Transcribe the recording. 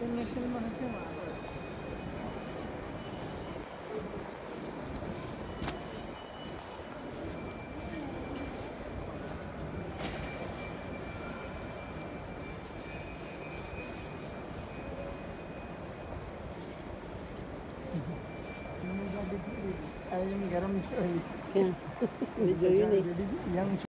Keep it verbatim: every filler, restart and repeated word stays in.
international में से वहाँ पर अरे गरम क्या जो ही नहीं